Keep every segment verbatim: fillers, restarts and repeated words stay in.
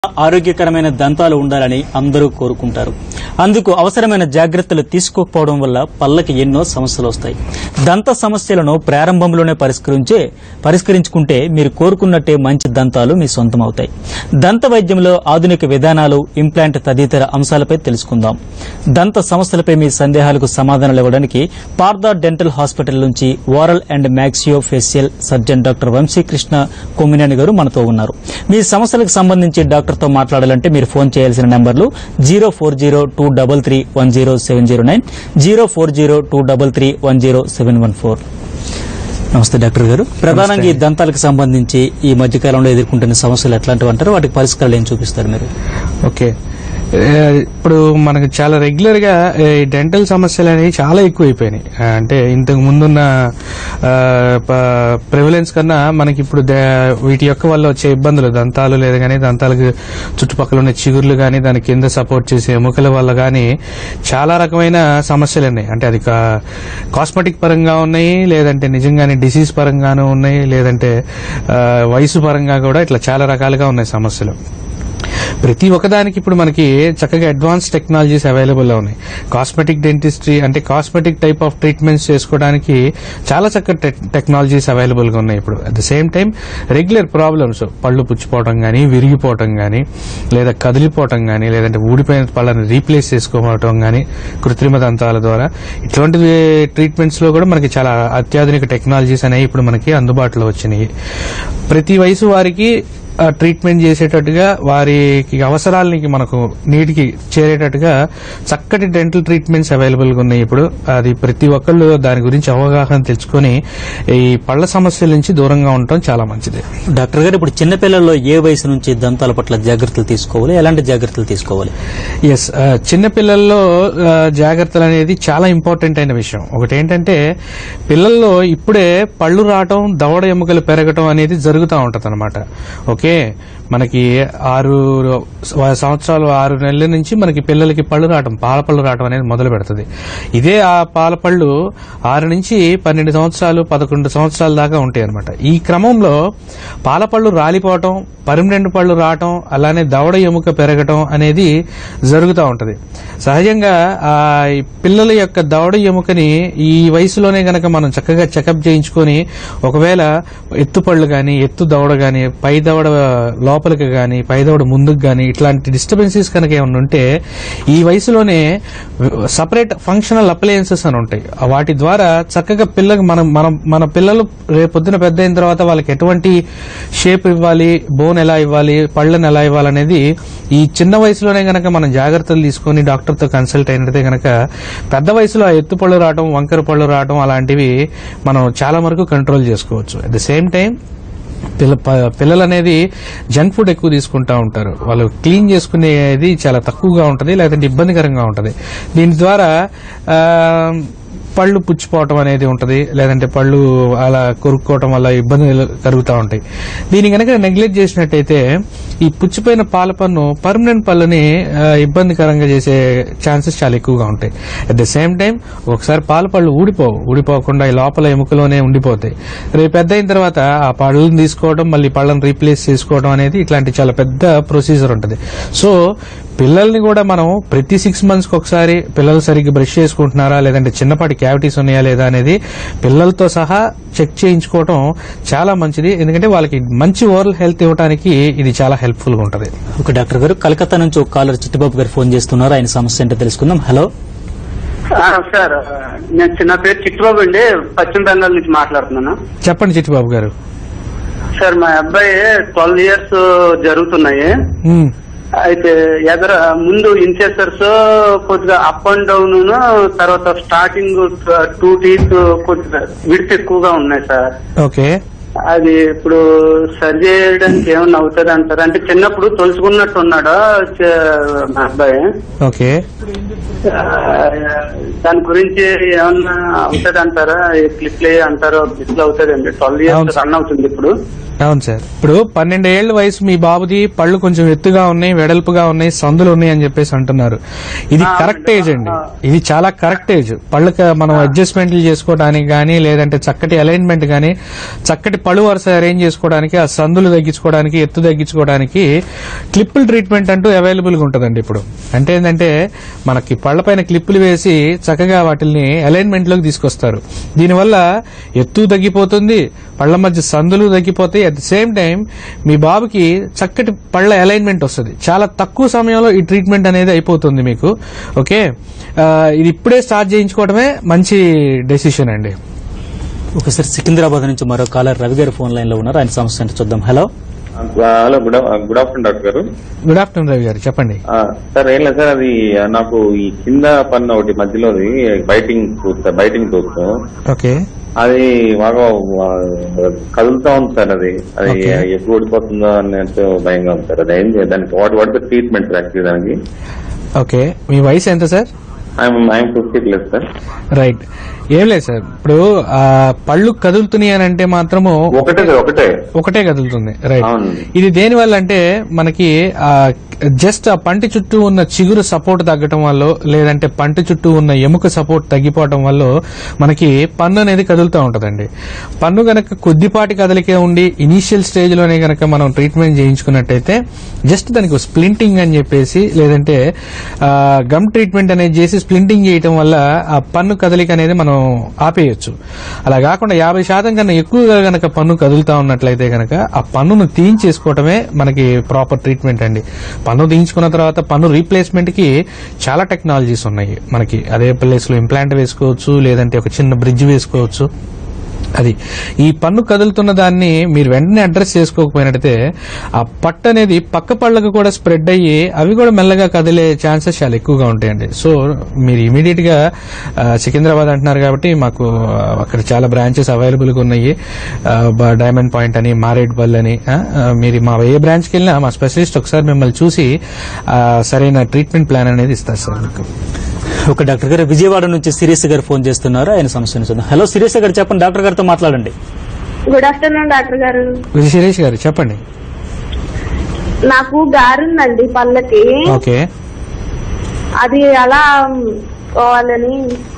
ఆరోగ్యకరమైన దంతాలు ఉండాలని అందరూ కోరుకుంటారు. అందుకు అవసరమైన జాగ్రత్తలు తీసుకోకపోవడం వల్ల పళ్ళకి ఎన్నో సమస్యలు వస్తాయి. దంత సమస్యలను ప్రారంభంలోనే పరిష్కరించే పరిష్కరించుకుంటే మీరు కోరుకున్నట్టే మంచి దంతాలు మీ సొంతం అవుతాయి. దంత వైద్యంలో ఆధునిక విధానాలు, ఇంప్లాంట్ తదితర అంశాలపై తెలుసుకుందాం. దంత సమస్యలపై మీ సందేహాలకు సమాధానాలు ఇవ్వడానికి పార్థా డెంటల్ హాస్పిటల్ నుంచి oral and maxillo facial surgeon doctor Vamsi Krishna Kommineni garu మనతో ఉన్నారు. మీ సమస్యలకు సంబంధించి డాక్టర్ తో మాట్లాడాలంటే మీరు ఫోన్ చేయాల్సిన నంబర్లు zero four zero two double three one zero seven zero nine zero four zero two double three one zero seven one four. నమస్తే డాక్టర్ గారు. ప్రధానంగా ఈ దంతాలకు సంబంధించి ఈ మధ్యకాలంలో ఎదుర్కొంటున్న సమస్యలు ఎట్లాంటివి అంటారు, వాటికి పరిష్కారాలు ఏం చూపిస్తారు మీరు? ఓకే, ఇప్పుడు మనకు చాలా రెగ్యులర్ గా ఈ డెంటల్ సమస్యలు అనేవి చాలా ఎక్కువైపోయినాయి. అంటే ఇంతకు ముందున్న ప్రివలెన్స్ కన్నా మనకి ఇప్పుడు వీటి యొక్క వల్ల వచ్చే ఇబ్బందులు, దంతాలు లేదా కానీ దంతాలకు చుట్టుపక్కల ఉన్న చిగుర్లు కానీ దాని కింద సపోర్ట్ చేసే ఎముకల వల్ల కానీ చాలా రకమైన సమస్యలు ఉన్నాయి. అంటే అది కాస్మెటిక్ పరంగా ఉన్నాయి, లేదంటే నిజంగానే డిసీజ్ పరంగానూ ఉన్నాయి, లేదంటే వయసు పరంగా కూడా ఇట్లా చాలా రకాలుగా ఉన్నాయి సమస్యలు. ప్రతి ఒక్కదానికి ఇప్పుడు మనకి చక్కగా అడ్వాన్స్ టెక్నాలజీస్ అవైలబుల్ గా ఉన్నాయి. కాస్మెటిక్ డెంటిస్ట్రీ అంటే కాస్మెటిక్ టైప్ ఆఫ్ ట్రీట్మెంట్స్ చేసుకోవడానికి చాలా చక్కటి టెక్నాలజీస్ అవైలబుల్ గా ఉన్నాయి ఇప్పుడు. At the same time regular problems, పళ్ళు పుచ్చిపోవడం కానీ, విరిగిపోవటం కానీ, లేదా కదిలిపోవటం కానీ, లేదంటే ఊడిపోయిన పళ్ళని రీప్లేస్ చేసుకోవటం కానీ కృత్రిమ దంతాల ద్వారా, ఇటువంటి ట్రీట్మెంట్స్ లో కూడా మనకి చాలా అత్యాధునిక టెక్నాలజీస్ అనేవి ఇప్పుడు మనకి అందుబాటులో వచ్చినాయి. ప్రతి వయసు వారికి ట్రీట్మెంట్ చేసేటట్టుగా, వారికి అవసరాలకి మనకు నీటికి చేరేటట్టుగా చక్కటి డెంటల్ ట్రీట్మెంట్స్ అవైలబుల్ గా ఉన్నాయి ఇప్పుడు. అది ప్రతి ఒక్కళ్ళు దాని గురించి అవగాహన తెచ్చుకొని ఈ పళ్ల సమస్యల నుంచి దూరంగా ఉండటం చాలా మంచిది. డాక్టర్ గారు, ఇప్పుడు చిన్నపిల్లల్లో ఏ వయసు నుంచి దంతాల పట్ల జాగ్రత్తలు తీసుకోవాలి, ఎలాంటి జాగ్రత్తలు తీసుకోవాలి? ఎస్, చిన్నపిల్లల్లో జాగ్రత్తలు అనేది చాలా ఇంపార్టెంట్ అయిన విషయం. ఒకటి ఏంటంటే, పిల్లల్లో ఇప్పుడే పళ్ళు రావటం, దవడ ఎముకలు పెరగటం అనేది జరుగుతూ ఉంటది అనమాట. ఓకే, మనకి ఆరు సంవత్సరాలు ఆరు నెలల నుంచి మనకి పిల్లలకి పళ్ళు రావటం, పాలపళ్ళు రావటం అనేది మొదలు పెడుతుంది. ఇదే ఆ పాలపళ్ళు ఆరు నుంచి పన్నెండు సంవత్సరాలు పదకొండు సంవత్సరాల దాకా ఉంటాయి అనమాట. ఈ క్రమంలో పాలపళ్ళు రాలిపోవటం, పర్మనెంట్ పళ్ళు రావటం, అలానే దవడ ఎముక పెరగటం అనేది జరుగుతూ ఉంటది. సహజంగా ఆ పిల్లల యొక్క దవడ ఎముకని ఈ వయసులోనే గనక మనం చక్కగా చెకప్ చేయించుకొని, ఒకవేళ ఎత్తుపళ్ళు గాని, ఎత్తు దవడ గాని, పై దవడ లోపలికి గాని, పై దవడ ముందుకు గాని ఇట్లాంటి డిస్టర్బెన్సెస్ కనుక ఏమన్నా ఉంటే ఈ వయసులోనే సపరేట్ ఫంక్షనల్ అప్లయన్సెస్ అని ఉంటాయి. వాటి ద్వారా చక్కగా పిల్లకి మనం మనం మన పిల్లలు రేపొద్దున పెద్ద అయిన తర్వాత వాళ్ళకి ఎటువంటి షేప్ ఇవ్వాలి, బోన్ ఎలా ఇవ్వాలి, పళ్ళని ఎలా ఇవ్వాలనేది ఈ చిన్న వయసులోనే గనక మనం జాగ్రత్తలు తీసుకుని డాక్టర్ తో కన్సల్ట్ అయినట్టే గనక పెద్ద వయసులో ఎత్తు పళ్ళు రావడం, వంకర పళ్ళు రావడం అలాంటివి మనం చాలా వరకు కంట్రోల్ చేసుకోవచ్చు. అట్ ద సేమ్ టైం పిల్ల పిల్లలు అనేది జంక్ ఫుడ్ ఎక్కువ తీసుకుంటా ఉంటారు. వాళ్ళు క్లీన్ చేసుకునేది చాలా తక్కువగా ఉంటుంది, లేదంటే ఇబ్బందికరంగా ఉంటుంది. దీని ద్వారా పళ్ళు పుచ్చిపోవటం అనేది ఉంటది, లేదంటే పళ్ళు అలా కొరుక్కోవటం వల్ల ఇబ్బందులు కలుగుతూ ఉంటాయి. దీన్ని కనుక నెగ్లెక్ట్ చేసినట్టయితే ఈ పుచ్చిపోయిన పాల పన్ను పర్మనెంట్ పళ్ళని ఇబ్బందికరంగా చేసే ఛాన్సెస్ చాలా ఎక్కువగా ఉంటాయి. అట్ ద సేమ్ టైం ఒకసారి పాల పళ్ళు ఊడిపోవు, ఊడిపోకుండా ఈ లోపల ఎముకలోనే ఉండిపోతాయి. రేపు పెద్ద అయిన తర్వాత ఆ పళ్ళని తీసుకోవడం, మళ్ళీ పళ్ళని రీప్లేస్ చేసుకోవడం అనేది ఇట్లాంటి చాలా పెద్ద ప్రొసీజర్ ఉంటుంది. సో పిల్లల్ని కూడా మనం ప్రతి సిక్స్ మంత్స్ కి ఒకసారి పిల్లలు సరిగ్గా బ్రష్ చేసుకుంటున్నారా, లేదంటే చిన్నపాటి క్యావిటీస్ ఉన్నాయా లేదా అనేది పిల్లలతో సహా చెక్ చేయించుకోవడం చాలా మంచిది. ఎందుకంటే వాళ్ళకి మంచి ఓరల్ హెల్త్ ఇవ్వడానికి ఇది చాలా హెల్ప్ఫుల్ గా ఉంటుంది. ఓకే డాక్టర్ గారు, కలకత్తా నుంచి ఒక కాలర్ చిట్టిబాబు గారు ఫోన్ చేస్తున్నారు. ఆయన సమస్య ఏంటో తెలుసుకుందాం. హలో సార్, నేను చిన్న పేరు చిట్టిబాబు అండి, పశ్చిమ బెంగాల్ నుంచి మాట్లాడుతున్నాను. చెప్పండి చిట్టిబాబు గారు. సార్, మా అబ్బాయి ట్వెల్వ్ ఇయర్స్ జరుగుతున్నాయి. అయితే ఎదర ముందు ఇన్సెసర్స్ కొద్దిగా అప్ అండ్ డౌన్, తర్వాత స్టార్టింగ్ టూ టీత్ కొద్దిగా విడ్త్ ఎక్కువగా ఉన్నాయి సార్. ఓకే, అది ఇప్పుడు సరి చేయడానికి ఏమన్నా అవుతుంది అంటారు? అంటే చిన్నప్పుడు తొలుచుకున్నట్టు ఉన్నాడా మా అబ్బాయి? ఓకే, దాని గురించి ఏమన్నా అవుతుంది అంటారా? క్లిప్ అంటారో క్లిప్ అవుతుంది అండి. ట్వెల్వ్ ఇయర్స్ రన్ అవుతుంది ఇప్పుడు. అవును సార్, ఇప్పుడు పన్నెండేళ్ల వయసు మీ బాబుది, పళ్ళు కొంచెం ఎత్తుగా ఉన్నాయి, వెడల్పుగా ఉన్నాయి, సందులు ఉన్నాయి అని చెప్పేసి అంటున్నారు. ఇది కరెక్ట్ ఏజ్ అండి, ఇది చాలా కరెక్ట్ ఏజ్. పళ్ళకి మనం అడ్జస్ట్మెంట్లు చేసుకోవడానికి గానీ, లేదంటే చక్కటి అలైన్మెంట్ గానీ, చక్కటి పళ్ళు వరుస అరేంజ్ చేసుకోవడానికి, ఆ సందులు తగ్గించుకోవడానికి, ఎత్తు తగ్గించుకోవడానికి క్లిప్పుల ట్రీట్మెంట్ అంటూ అవైలబుల్ గా ఉంటుందండి ఇప్పుడు. అంటే ఏంటంటే మనకి పళ్లపైన క్లిప్పులు వేసి చక్కగా వాటిని అలైన్మెంట్ లోకి తీసుకొస్తారు. దీనివల్ల ఎత్తు తగ్గిపోతుంది, పళ్ల మధ్య సందులు తగ్గిపోతాయి. అట్ ది సేమ్ టైం మీ బాబుకి చక్కటి పళ్ల అలైన్మెంట్ వస్తుంది. చాలా తక్కువ సమయంలో ఈ ట్రీట్మెంట్ అనేది అయిపోతుంది మీకు. ఓకే, ఇది ఇప్పుడే స్టార్ట్ చేయించుకోవడమే మంచి డెసిషన్ అండి. ఒకసారి సికింద్రాబాద్ నుంచి మరో కాలర్ రవి గారు ఫోన్ లైన్ లో ఉన్నారు. ఆయన సమస్య అంటే చూద్దాం. Hello hello, good good afternoon doctor garu. Good afternoon Ravi garu, చెప్పండి. సార్ ఏం లేదు సార్, అది నాకు ఈ కింద పన్ను ఒకటి మధ్యలోది biting tooth biting tooth okay, అది బాగా కదులుతా ఉంది సార్. అది అది ఎప్పుడు ఓడిపోతుందో అన్నట్టు భయంగా ఉంది సార్. అది ఏం దానికి వాటి వాటి ట్రీట్మెంట్ యాక్చువల్లీ దానికి. ఓకే, మీ వయసు ఎంత sir? I'm fifty plus sir. Right, ఏం లేదు సార్. ఇప్పుడు పళ్ళు కదులుతున్నాయి అని అంటే మాత్రము ఒకటే ఒకటే ఒకటే కదులుతుంది. రైట్, అవునండి. ఇది దేని వల్ల అంటే మనకి జస్ట్ ఆ పంటి చుట్టూ ఉన్న చిగురు సపోర్ట్ తగ్గటం వల్ల, లేదంటే పంటి చుట్టూ ఉన్న ఎముక సపోర్ట్ తగ్గిపోవటం వల్ల మనకి పన్ను అనేది కదులుతూ ఉంటదండి. పన్ను గనక కొద్దిపాటి కదలికే ఉండి ఇనీషియల్ స్టేజ్ లోనే గనక మనం ట్రీట్మెంట్ చేయించుకున్నట్టయితే జస్ట్ దానికి స్ప్లింటింగ్ అని చెప్పేసి, లేదంటే గమ్ ట్రీట్మెంట్ అనేది చేసి స్ప్లింటింగ్ చేయటం వల్ల ఆ పన్ను కదలిక అనేది మనం ఆపేయచ్చు. అలా కాకుండా యాభై శాతం కన్నా ఎక్కువగా గనక పన్ను కదులుతా ఉన్నట్లయితే గనక ఆ పన్నును తీయించేసుకోవటమే మనకి ప్రాపర్ ట్రీట్మెంట్ అండి. పన్ను తీయించుకున్న తర్వాత పన్ను రీప్లేస్మెంట్ కి చాలా టెక్నాలజీస్ ఉన్నాయి మనకి. అదే ప్లేస్ లో ఇంప్లాంట్ వేసుకోవచ్చు, లేదంటే ఒక చిన్న బ్రిడ్జ్ వేసుకోవచ్చు. అది ఈ పన్ను కదులుతున్న దాన్ని మీరు వెంటనే అడ్రస్ చేసుకోకపోయినట్టయితే ఆ పట్టు అనేది పక్క పళ్ళకు కూడా స్ప్రెడ్ అయ్యి అవి కూడా మెల్లగా కదిలే ఛాన్సెస్ చాలా ఎక్కువగా ఉంటాయండి. సో మీరు ఇమీడియట్ గా సికింద్రాబాద్ అంటున్నారు కాబట్టి మాకు అక్కడ చాలా బ్రాంచెస్ అవైలబుల్ గా ఉన్నాయి. డైమండ్ పాయింట్ అని, మారేడ్పల్లి అని. మీరు మా ఏ బ్రాంచ్ కి వెళ్ళినా మా స్పెషలిస్ట్ ఒకసారి మిమ్మల్ని చూసి సరైన ట్రీట్మెంట్ ప్లాన్ అనేది ఇస్తారు సార్ మీకు. ఒక డాక్టర్ గారు విజయవాడ నుంచి శిరీష్ గారు ఫోన్ చేస్తున్నారు. ఆయన సమస్యను చూద్దాం. హలో శిరీష్ గారు, చెప్పండి. డాక్టర్ గారితో మాట్లాడండి. గుడ్ ఆఫ్టర్నూన్ డాక్టర్ గారు. శిరీష్ గారు చెప్పండి. నాకు గారుందండి పళ్ళకి. ఓకే, అది ఎలా పోవాలని.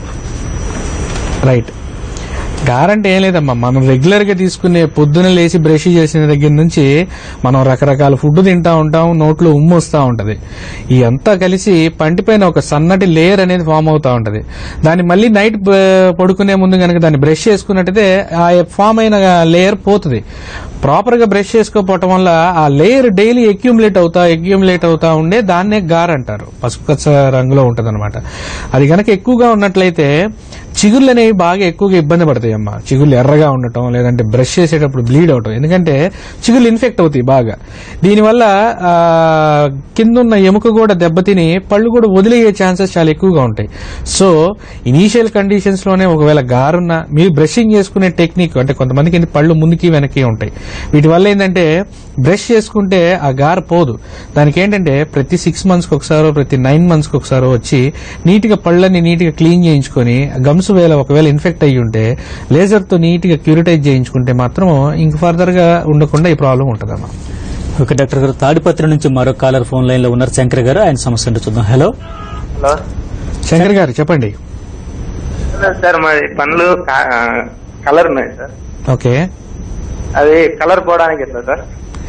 రైట్, గారంటే ఏం లేదమ్మా, మనం రెగ్యులర్ గా తీసుకునే పొద్దున లేచి బ్రష్ చేసిన దగ్గర నుంచి మనం రకరకాల ఫుడ్ తింటా ఉంటాం, నోట్లో ఉమ్ము వస్తూ ఉంటది. ఈ అంతా కలిసి పంటిపైన ఒక సన్నటి లేయర్ అనేది ఫామ్ అవుతా ఉంటది. దాన్ని మళ్ళీ నైట్ పడుకునే ముందు కనుక దాన్ని బ్రష్ చేసుకున్నట్టయితే ఆ ఫామ్ అయిన లేయర్ పోతుంది. ప్రాపర్ గా బ్రష్ చేసుకోకపోవటం వల్ల ఆ లేయర్ డైలీ అక్యూములేట్ అవుతా అక్యూములేట్ అవుతా ఉండే దాన్నే గార్ అంటారు. పసుపు పచ్చ రంగులో ఉంటది అనమాట. అది గనక ఎక్కువగా ఉన్నట్లయితే చిగుర్లు అనేవి బాగా ఎక్కువగా ఇబ్బంది పడతాయి అమ్మా. చిగుర్లు ఎర్రగా ఉండటం, లేదంటే బ్రష్ చేసేటప్పుడు బ్లీడ్ అవటం. ఎందుకంటే చిగుర్లు ఇన్ఫెక్ట్ అవుతాయి బాగా. దీనివల్ల కింద ఉన్న ఎముక కూడా దెబ్బతిని పళ్ళు కూడా వదిలేయే ఛాన్సెస్ చాలా ఎక్కువగా ఉంటాయి. సో ఇనీషియల్ కండిషన్స్ లోనే ఒకవేళ గారున్నా మీరు బ్రషింగ్ చేసుకునే టెక్నిక్, అంటే కొంతమందికి పళ్ళు ముందుకి వెనక్కి ఉంటాయి. వీటి వల్ల ఏంటంటే బ్రష్ చేసుకుంటే ఆ గారు పోదు. దానికి ఏంటంటే ప్రతి సిక్స్ మంత్స్ కి ఒకసారో ప్రతి నైన్ మంత్స్ కి ఒకసారో వచ్చి నీట్ గా పళ్ళని నీట్ గా క్లీన్ చేయించుకొని, గమ్స్ వేళ ఒకవేళ ఇన్ఫెక్ట్ అయ్యి ఉంటే లేజర్ తో నీట్ గా క్యూరిటైజ్ చేయించుకుంటే మాత్రం ఇంక ఫర్దర్ గా ఉండకుండా ఈ ప్రాబ్లం ఉంటుందమ్మా. ఓకే డాక్టర్ గారు, తాడిపత్రి నుంచి మరో కాలర్ ఫోన్ లైన్ లో ఉన్నారు. శంకర్ గారు, ఆయన సమస్య అంటే చూద్దాం. హలో హలో శంకర్ గారు చెప్పండి. సార్ మరి పనులు కలర్ ఉన్నాయి సార్. ఓకే, అది కలర్ పోవడానికి ఎట్లా సార్?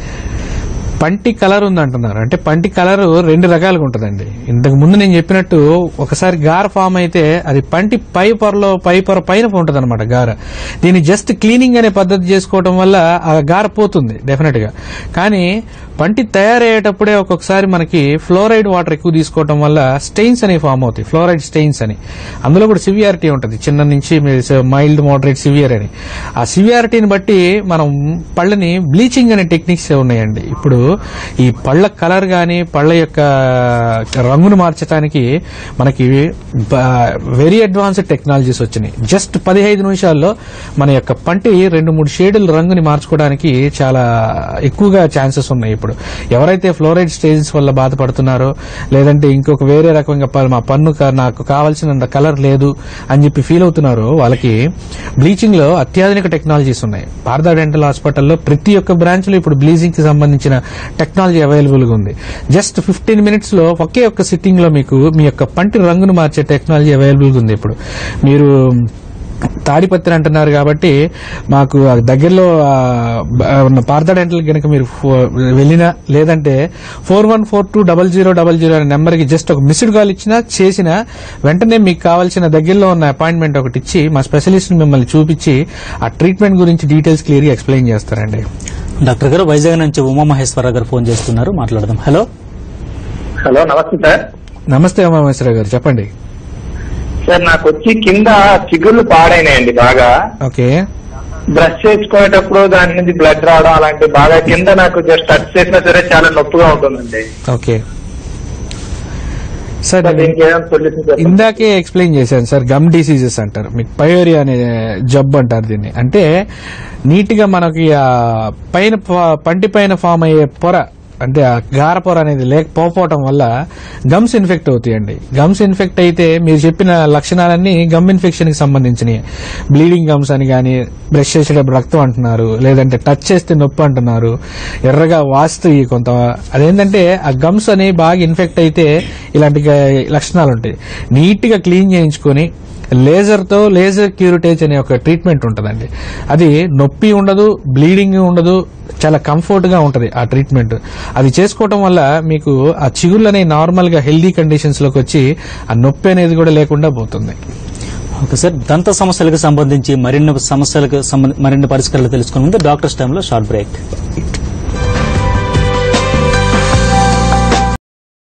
పంటి కలర్ ఉందంటున్నారు. అంటే పంటి కలర్ రెండు రకాలుగా ఉంటుందండి. ఇంతకు ముందు నేను చెప్పినట్టు ఒకసారి గార ఫామ్ అయితే అది పంటి పై పొరలో పై పొర పైన ఉంటుంది అనమాట గార. దీన్ని జస్ట్ క్లీనింగ్ అనే పద్ధతి చేసుకోవడం వల్ల ఆ గార పోతుంది డెఫినెట్ గా. కానీ పంటి తయారయ్యేటప్పుడే ఒక్కొక్కసారి మనకి ఫ్లోరైడ్ వాటర్ ఎక్కువ తీసుకోవడం వల్ల స్టెయిన్స్ అనేవి ఫామ్ అవుతాయి, ఫ్లోరైడ్ స్టెయిన్స్ అని. అందులో కూడా సివియారిటీ ఉంటుంది, చిన్న నుంచి మైల్డ్, మోడరేట్, సివియర్ అని. ఆ సివియారిటీని బట్టి మనం పళ్ళని బ్లీచింగ్ అనే టెక్నిక్స్ ఉన్నాయండి. ఇప్పుడు ఈ పళ్ళ కలర్ గాని పళ్ళ యొక్క రంగును మార్చడానికి మనకి వెరీ అడ్వాన్స్డ్ టెక్నాలజీస్ వచ్చినాయి. జస్ట్ పదిహేను నిమిషాల్లో మన యొక్క పంటి రెండు మూడు షేడుల రంగుని మార్చుకోవడానికి చాలా ఎక్కువగా ఛాన్సెస్ ఉన్నాయి. ఇప్పుడు ఎవరైతే ఫ్లోరైడ్ స్టేజెస్ వల్ల బాధపడుతున్నారో, లేదంటే ఇంకొక వేరే రకంగా మా పన్ను నాకు కావాల్సిన కలర్ లేదు అని చెప్పి ఫీల్ అవుతున్నారో వాళ్ళకి బ్లీచింగ్ లో అత్యాధునిక టెక్నాలజీస్ ఉన్నాయి. పార్థా డెంటల్ హాస్పిటల్లో ప్రతి ఒక్క బ్రాంచ్ లో ఇప్పుడు బ్లీచింగ్ కి సంబంధించిన టెక్నాలజీ అవైలబుల్ గా ఉంది. జస్ట్ ఫిఫ్టీన్ మినిట్స్ లో ఒకే ఒక్క సిట్టింగ్ లో మీకు మీ యొక్క పంటి రంగును మార్చే టెక్నాలజీ అవైలబుల్ గా ఉంది. ఇప్పుడు మీరు తాడిపత్రి అంటున్నారు కాబట్టి మాకు ఆ దగ్గరలో ఆ, బ- ఉన్న పార్థ డెంటల్ కనుక మీరు ఫో- వెళ్ళినా లేదంటే four one four two double zero double zero అనే నెంబర్కి జస్ట్ ఒక మిస్డ్ కాల్ ఇచ్చినా చేసినా వెంటనే మీకు కావాల్సిన దగ్గరలో ఉన్న అపాయింట్మెంట్ ఒకటి ఇచ్చి మా స్పెషలిస్ట్ మిమ్మల్ని చూపించి ఆ ట్రీట్మెంట్ గురించి డీటెయిల్స్ క్లియర్ గా ఎక్స్ప్లెయిన్ చేస్తారండి. డాక్టర్ గారు వైజాగ్ నుంచి ఉమామహేశ్వరరావు గారు ఫోన్ చేస్తున్నారు, మాట్లాడదాం. హలో హలో నమస్తే సార్. నమస్తే ఉమామేశ్వరరావు గారు, చెప్పండి. సార్ నాకు వచ్చి కింద చిగుళ్ళు పాడైనాయండి బాగా. ఓకే బ్రష్ చేసుకునేటప్పుడు దాని నుంచి బ్లడ్ రావడం అలాంటి బాగా కింద నాకు జస్ట్ టచ్ చేసినా సరే చాలా నొప్పిగా ఉంటుందండి. ఓకే సార్, సార్ దీనికి ఏమైనా సొల్యూషన్ చెప్పండి. ఇందాకే ఎక్స్ప్లెయిన్ చేశాను సార్, గమ్ డిసీజెస్ అంటారు, మీకు పయోరియా అనే జబ్బు అంటారు దీన్ని. అంటే నీట్ గా మనకి ఆ పైన ప- పంటి పైన ఫామ్ అయ్యే పొర, అంటే ఆ గార పొర అనేది లేకపోవటం వల్ల గమ్స్ ఇన్ఫెక్ట్ అవుతాయండి. గమ్స్ ఇన్ఫెక్ట్ అయితే మీరు చెప్పిన లక్షణాలన్నీ గమ్ ఇన్ఫెక్షన్ కి సంబంధించినవి. బ్లీడింగ్ గమ్స్ అని కానీ, బ్రష్ చేసేటప్పుడు రక్తం అంటున్నారు, లేదంటే టచ్ చేస్తే నొప్పి అంటున్నారు, ఎర్రగా వాస్తాయి కొంత. అదేంటంటే ఆ గమ్స్ అనేవి బాగా ఇన్ఫెక్ట్ అయితే ఇలాంటి గ- లక్షణాలు ఉంటాయి. నీట్ గా క్లీన్ చేయించుకొని లేజర్ తో లేజర్ క్యూరిటేజ్ అనే ఒక ట్రీట్మెంట్ ఉంటదండి. అది నొప్పి ఉండదు, బ్లీడింగ్ ఉండదు, చాలా కంఫర్ట్ గా ఉంటది ఆ ట్రీట్మెంట్. అది చేసుకోవటం వల్ల మీకు ఆ చిగుళ్ళు అనేవి నార్మల్ గా హెల్దీ కండిషన్స్ లోకి వచ్చి ఆ నొప్పి అనేది కూడా లేకుండా పోతుంది. ఓకే సార్, దంత సమస్యలకు సంబంధించి మరిన్ని సమస్యలకు సంబంధ- మరిన్ని పరిష్కారాలు తెలుసుకునే ముందు డాక్టర్స్ టైంలో షార్ట్ బ్రేక్.